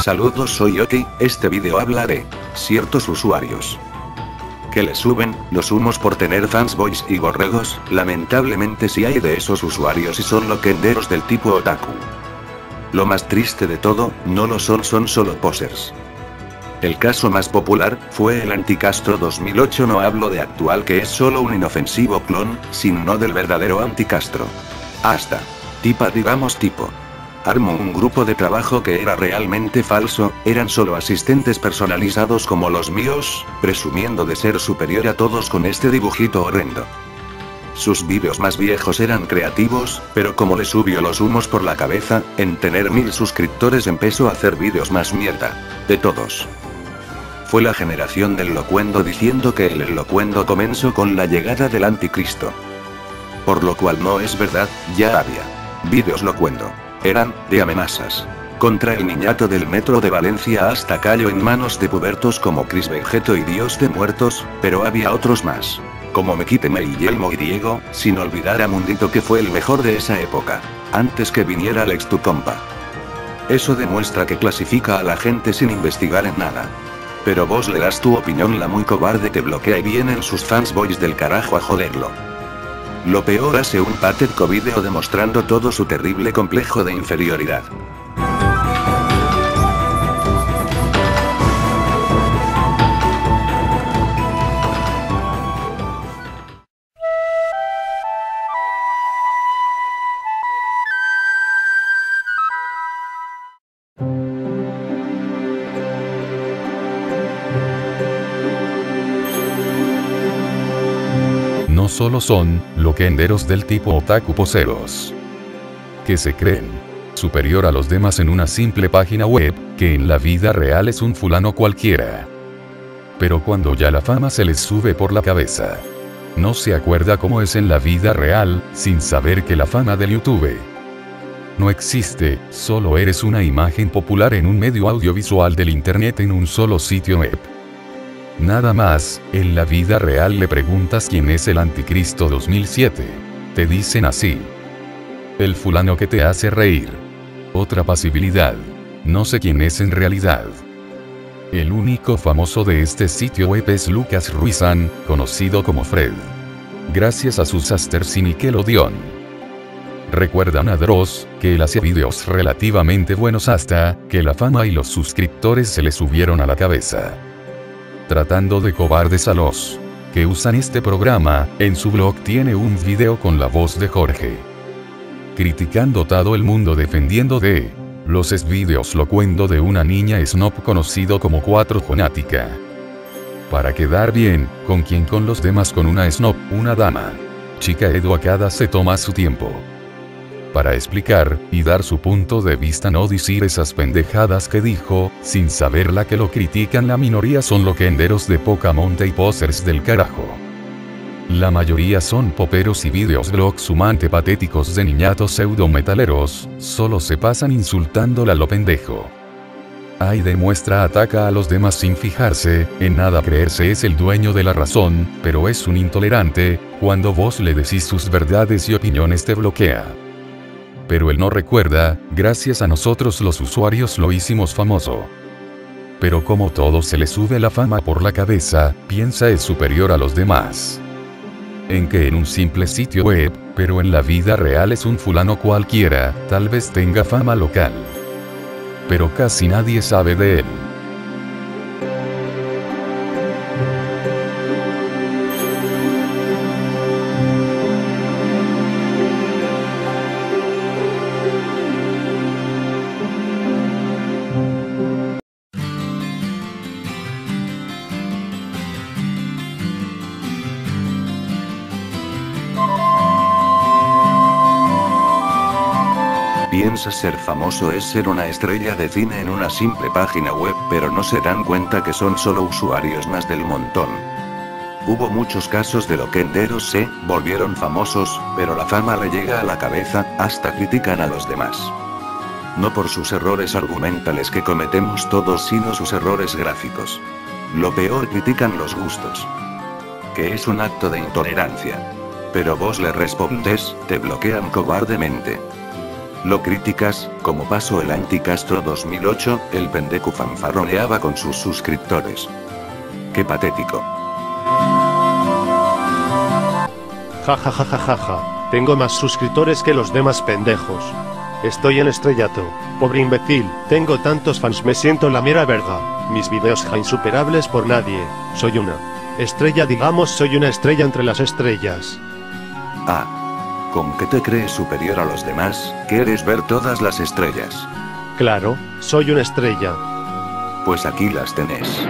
Saludos, soy Oki. Este video habla de ciertos usuarios que le suben los humos por tener fanboys y borregos. Lamentablemente sí hay de esos usuarios y son loquenderos del tipo otaku. Lo más triste de todo, no lo son solo posers. El caso más popular fue el Anticastro 2008. No hablo de actual, que es solo un inofensivo clon, sino del verdadero Anticastro. Hasta tipo armó un grupo de trabajo que era realmente falso, eran solo asistentes personalizados como los míos, presumiendo de ser superior a todos con este dibujito horrendo. Sus vídeos más viejos eran creativos, pero como le subió los humos por la cabeza, en tener 1000 suscriptores empezó a hacer vídeos más mierda. De todos. Fue la generación del locuendo diciendo que el locuendo comenzó con la llegada del anticristo. Por lo cual no es verdad, ya había vídeos locuendo. Eran de amenazas contra el niñato del metro de Valencia, hasta cayó en manos de pubertos como Chris Vegeto y Dios de Muertos, pero había otros más, como Mequiteme y Yelmo y Diego, sin olvidar a Mundito, que fue el mejor de esa época, antes que viniera Alex tu compa. Eso demuestra que clasifica a la gente sin investigar en nada. Pero vos le das tu opinión, la muy cobarde te bloquea y vienen sus fanboys del carajo a joderlo. Lo peor, hace un patético video demostrando todo su terrible complejo de inferioridad. No solo son loquenderos del tipo otaku poseros, que se creen superior a los demás en una simple página web, que en la vida real es un fulano cualquiera. Pero cuando ya la fama se les sube por la cabeza, no se acuerda cómo es en la vida real, sin saber que la fama del YouTube no existe, solo eres una imagen popular en un medio audiovisual del internet, en un solo sitio web. Nada más. En la vida real le preguntas quién es el Anticristo 2007. Te dicen así: el fulano que te hace reír. Otra posibilidad: no sé quién es en realidad. El único famoso de este sitio web es Lucas Ruizan, conocido como Fred, gracias a sus asters y Nickelodeon. Recuerdan a Dross, que él hacía videos relativamente buenos hasta que la fama y los suscriptores se le subieron a la cabeza. Tratando de cobardes a los que usan este programa, en su blog tiene un video con la voz de Jorge, criticando todo el mundo, defendiendo de los videos locuendo de una niña snob conocido como 4 Jonática. Para quedar bien con quien, con los demás, con una snob, una dama chica educada, se toma su tiempo para explicar y dar su punto de vista, no decir esas pendejadas que dijo, sin saberla que lo critican. La minoría son loquenderos de poca monta y posers del carajo. La mayoría son poperos y videos blogs sumamente patéticos de niñatos pseudo-metaleros, solo se pasan insultándola a lo pendejo. Ahí demuestra, ataca a los demás sin fijarse en nada, creerse es el dueño de la razón, pero es un intolerante. Cuando vos le decís sus verdades y opiniones te bloquea. Pero él no recuerda, gracias a nosotros los usuarios lo hicimos famoso. Pero como todo se le sube la fama por la cabeza, piensa es superior a los demás. En que en un simple sitio web, pero en la vida real es un fulano cualquiera, tal vez tenga fama local, pero casi nadie sabe de él. Piensas ser famoso es ser una estrella de cine en una simple página web, pero no se dan cuenta que son solo usuarios más del montón. Hubo muchos casos de loquenderos se volvieron famosos, pero la fama le llega a la cabeza, hasta critican a los demás. No por sus errores argumentales que cometemos todos, sino sus errores gráficos. Lo peor, critican los gustos, que es un acto de intolerancia. Pero vos le respondes, te bloquean cobardemente. Lo criticas, como pasó el Anticastro 2008, el pendejo fanfarroneaba con sus suscriptores. ¡Qué patético! Ja ja ja ja ja ja. Tengo más suscriptores que los demás pendejos. Estoy en estrellato. Pobre imbécil, tengo tantos fans, me siento la mera verga. Mis videos ja insuperables por nadie. Soy una estrella, digamos, soy una estrella entre las estrellas. Ah. ¿Con qué te crees superior a los demás? ¿Quieres ver todas las estrellas? Claro, soy una estrella. Pues aquí las tenés.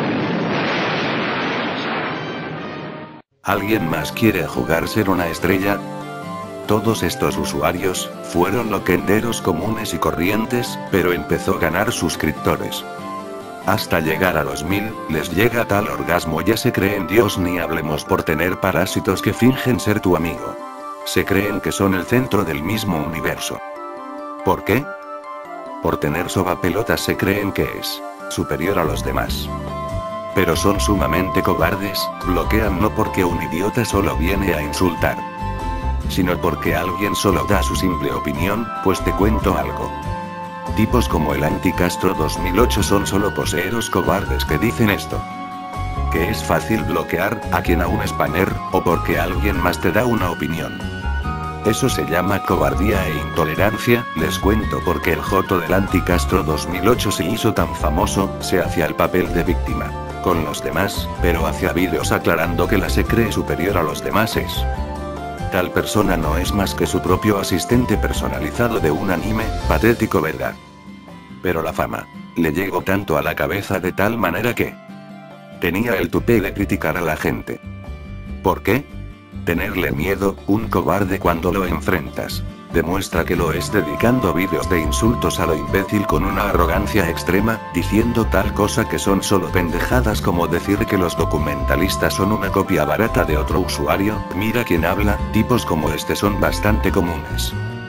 ¿Alguien más quiere jugar ser una estrella? Todos estos usuarios fueron loquenderos comunes y corrientes, pero empezó a ganar suscriptores. Hasta llegar a los 1000, les llega tal orgasmo, ya se creen Dios, ni hablemos por tener parásitos que fingen ser tu amigo. Se creen que son el centro del mismo universo. ¿Por qué? Por tener sobapelotas se creen que es superior a los demás. Pero son sumamente cobardes, bloquean no porque un idiota solo viene a insultar, sino porque alguien solo da su simple opinión. Pues te cuento algo. Tipos como el Anticastro 2008 son solo poseeros cobardes que dicen esto. Que es fácil bloquear a quien a un spammer, o porque alguien más te da una opinión. Eso se llama cobardía e intolerancia. Les cuento porque el joto del Anticastro 2008 se hizo tan famoso, se hacía el papel de víctima con los demás, pero hacía vídeos aclarando que la se cree superior a los demás es. Tal persona no es más que su propio asistente personalizado de un anime, patético, ¿verdad? Pero la fama le llegó tanto a la cabeza de tal manera que tenía el tupé de criticar a la gente. ¿Por qué? Tenerle miedo, un cobarde cuando lo enfrentas. Demuestra que lo es dedicando vídeos de insultos a lo imbécil con una arrogancia extrema, diciendo tal cosa que son solo pendejadas como decir que los documentalistas son una copia barata de otro usuario. Mira quién habla, tipos como este son bastante comunes.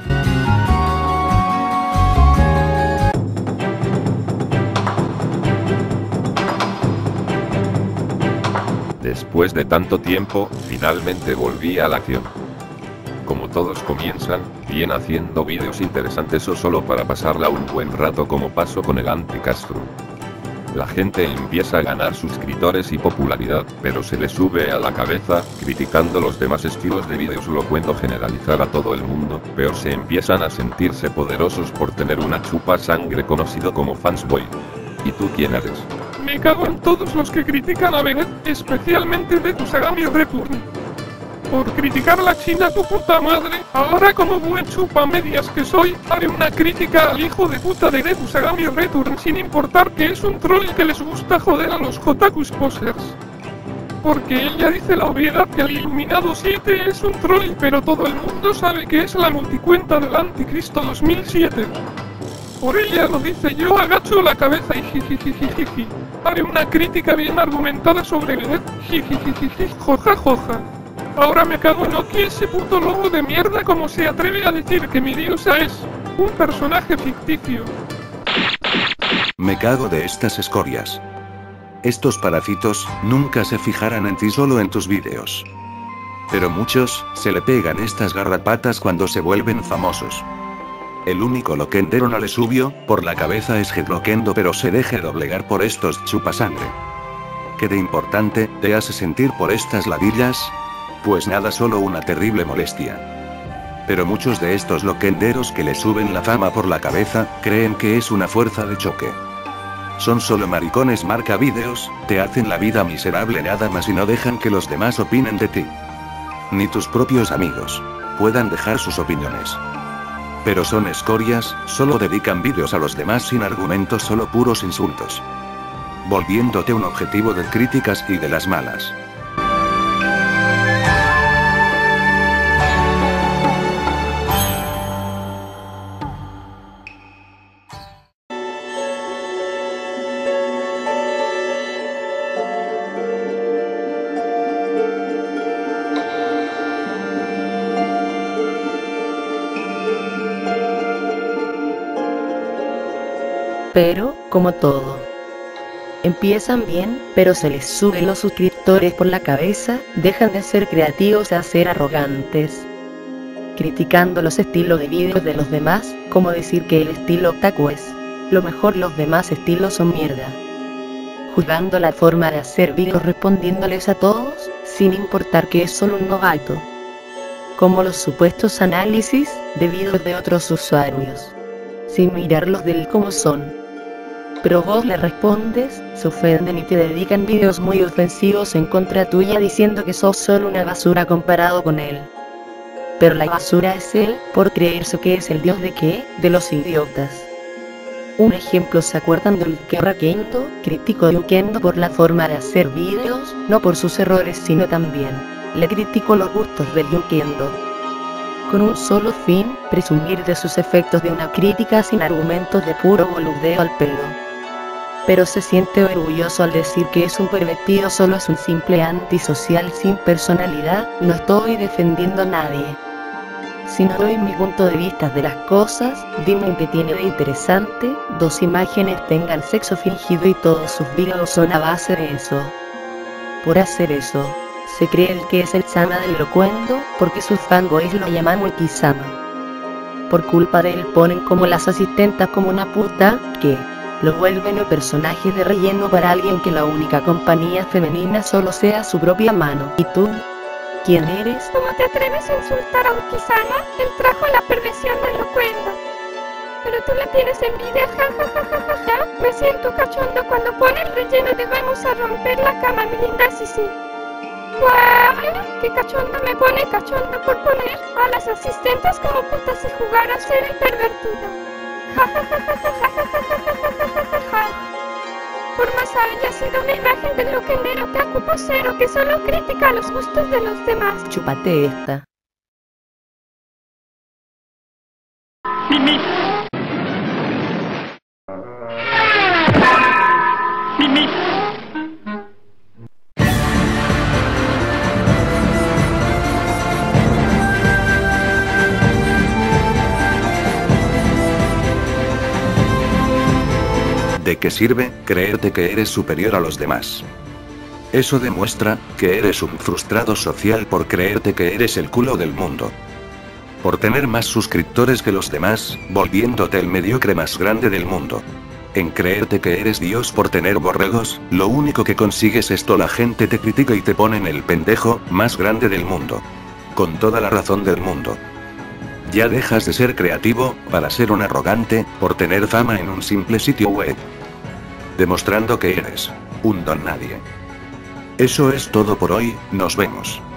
Después de tanto tiempo, finalmente volví a la acción. Como todos comienzan, bien haciendo vídeos interesantes o solo para pasarla un buen rato, como pasó con el Anticastro. La gente empieza a ganar suscriptores y popularidad, pero se le sube a la cabeza, criticando los demás estilos de vídeos. Lo cuento generalizar a todo el mundo, pero se empiezan a sentirse poderosos por tener una chupa sangre conocido como fansboy. ¿Y tú quién eres? Me cago en todos los que critican a Bennett, especialmente Deku Sagami Return. Por criticar a la China, tu puta madre. Ahora, como buen chupamedias que soy, haré una crítica al hijo de puta de Deku Sagami Return, sin importar que es un troll que les gusta joder a los Otakus posers. Porque ella dice la obviedad que el Iluminado 7 es un troll, pero todo el mundo sabe que es la multicuenta del Anticristo 2007. Por ella lo dice, yo agacho la cabeza y jijijijiji. Haré una crítica bien argumentada sobre Bennett, jijijijiji, joja joja. Ahora me cago en Oki, ese puto lobo de mierda, como se atreve a decir que mi diosa es un personaje ficticio. Me cago de estas escorias. Estos parásitos nunca se fijarán en ti, solo en tus vídeos. Pero muchos se le pegan estas garrapatas cuando se vuelven famosos. El único loquendero no le subió por la cabeza es Headloquendo, pero se deje doblegar por estos chupasangre. ¿Qué de importante te hace sentir por estas ladillas? Pues nada, solo una terrible molestia. Pero muchos de estos loquenderos que le suben la fama por la cabeza, creen que es una fuerza de choque. Son solo maricones marca vídeos, te hacen la vida miserable nada más y no dejan que los demás opinen de ti. Ni tus propios amigos puedan dejar sus opiniones. Pero son escorias, solo dedican vídeos a los demás sin argumentos, solo puros insultos. Volviéndote un objetivo de críticas y de las malas. Pero, como todo, empiezan bien, pero se les suben los suscriptores por la cabeza, dejan de ser creativos a ser arrogantes. criticando los estilos de vídeos de los demás, como decir que el estilo otaku es lo mejor, los demás estilos son mierda. Juzgando la forma de hacer vídeos, respondiéndoles a todos, sin importar que es solo un novato. Como los supuestos análisis de vídeos de otros usuarios, sin mirarlos del cómo son. Pero vos le respondes, se ofenden y te dedican vídeos muy ofensivos en contra tuya diciendo que sos solo una basura comparado con él. Pero la basura es él, por creerse que es el dios de qué, de los idiotas. Un ejemplo, ¿se acuerdan del Kendo? Critico a Kendo por la forma de hacer vídeos, no por sus errores sino también le critico los gustos del Kendo. Con un solo fin, presumir de sus efectos de una crítica sin argumentos, de puro boludeo al pedo. Pero se siente orgulloso al decir que es un pervertido, solo es un simple antisocial sin personalidad. No estoy defendiendo a nadie. Si no doy mi punto de vista de las cosas, dime qué tiene de interesante. 2 imágenes tengan sexo fingido y todos sus videos son a base de eso. Por hacer eso, se cree el que es el Sama del Locuendo, porque sus fanboys lo llaman Wikisama. Por culpa de él ponen como las asistentas como una puta, que lo vuelven un personaje de relleno para alguien que la única compañía femenina solo sea su propia mano. ¿Y tú? ¿Quién eres? ¿Cómo te atreves a insultar a Wikisama? Él trajo la perversión del Locuendo. Pero tú la tienes envidia, jajajajaja. Me siento cachondo cuando pone el relleno de vamos a romper la cama, mi linda Sisi. ¡Guau! ¡Qué cachondo me pone cachondo por poner a las asistentes como putas y jugar a ser el pervertido! Por más haya sido una imagen del loquendero otaku posero que solo critica los gustos de los demás. Chúpate esta. Mimi. Mimi. ¿De qué sirve creerte que eres superior a los demás? Eso demuestra que eres un frustrado social por creerte que eres el culo del mundo. Por tener más suscriptores que los demás, volviéndote el mediocre más grande del mundo. En creerte que eres Dios por tener borregos, lo único que consigues es que la gente te critica y te ponen el pendejo más grande del mundo. Con toda la razón del mundo. Ya dejas de ser creativo, para ser un arrogante, por tener fama en un simple sitio web. Demostrando que eres un don nadie. Eso es todo por hoy, nos vemos.